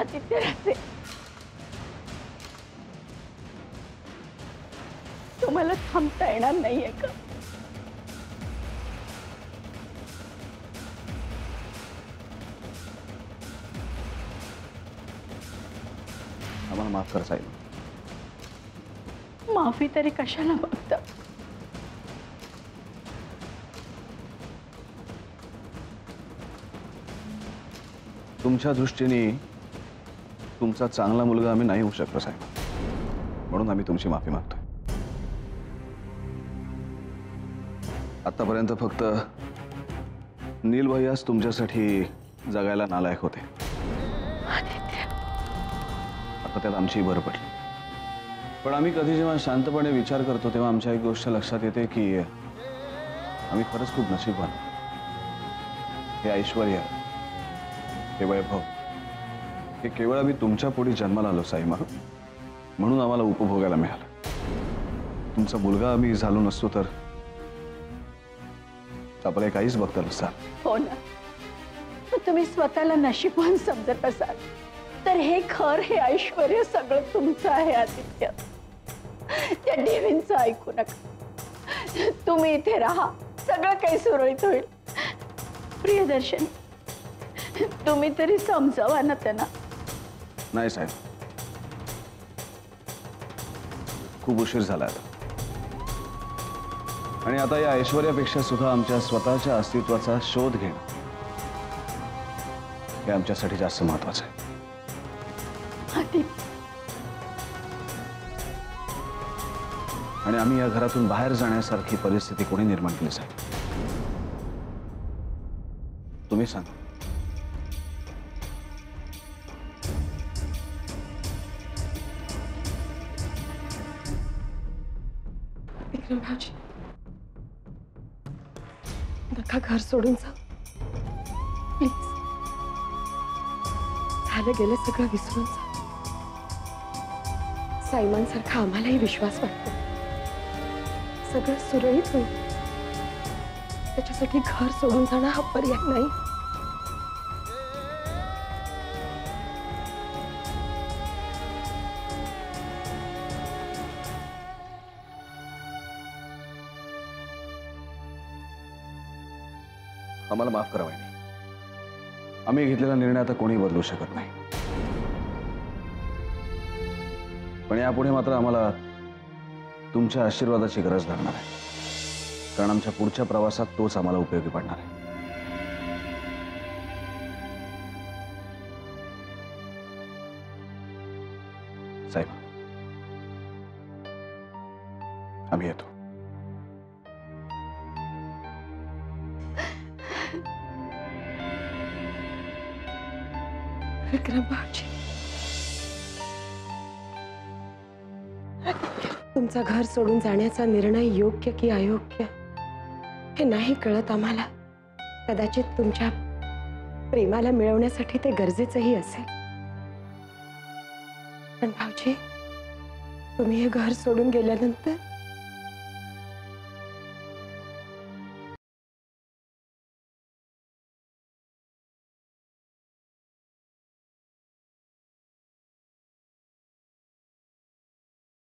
आदित्य राहते, तुम्हाला थांबता येणार नाहीये का? आम्हाला माफ कर साहेब. माफी तरी कशाला मागता? तुमच्या दृष्टीने तुमचा चांगला मुलगा आम्ही नाही होऊ शकलो साहेब, म्हणून आम्ही तुमची माफी मागतोय. आतापर्यंत फक्त नील भैयाच तुमच्यासाठी जगायला नालायक होते. आता त्यात आमची भर पडली. पण आम्ही कधी जेव्हा शांतपणे विचार करतो तेव्हा आमच्या एक गोष्ट लक्षात येते की आम्ही खरंच खूप नशीबवान. हे ऐश्वर्य, हे वैभव, हे केवळ आम्ही तुमच्या पोटी जन्माला आलो साईमा, म्हणून आम्हाला उपभोगायला मिळालं. तुमचा मुलगा आम्ही झालो नसतो तर आपल्याला काहीच बघता नसतं. हो ना, पण तुम्ही स्वतःला नशीबवान समजत असाल तर हे घर, हे ऐश्वर्य सगळं तुमचं आहे आदित्य. त्या देवींचं ऐकू नका. तुम्ही इथे राहा, सगळं काही सुरळीत होईल. प्रियदर्शन, तुम्ही तरी समजावा ना त्यांना. नाही साहेब, खूप उशीर झाला आता. आणि आता या ऐश्वर्यापेक्षा सुद्धा आमच्या स्वतःच्या अस्तित्वाचा शोध घेणं हे आमच्यासाठी जास्त महत्वाचं आहे. आणि आम्ही या घरातून बाहेर जाण्यासारखी परिस्थिती कोणी निर्माण केली साहेब? तुम्ही सांगा. विक्रम भाऊजी, नका घर सोडून जा प्लीज. झालं गेलं सगळं विसरून जा. साईमांसारखा आम्हालाही विश्वास वाटतो सगळं सुरळीत होईल. त्याच्यासाठी घर सोडून जाणं हा पर्याय नाही. आम्हाला माफ करा वहिनी. आम्ही घेतलेला निर्णय आता कोणी बदलू शकत नाही. पण यापुढे मात्र आम्हाला तुमच्या आशीर्वादाची गरज लागणार आहे, कारण आमच्या पुढच्या प्रवासात तोच आम्हाला उपयोगी पडणार आहे. साहेब, आम्ही येतो. विक्रम भाऊजी, तुमचा घर सोडून जाण्याचा निर्णय योग्य की अयोग्य हे नाही कळत आम्हाला. कदाचित तुमच्या प्रेमाला मिळवण्यासाठी ते गरजेचंही असेल. पण भाऊजी, तुम्ही हे घर सोडून गेल्यानंतर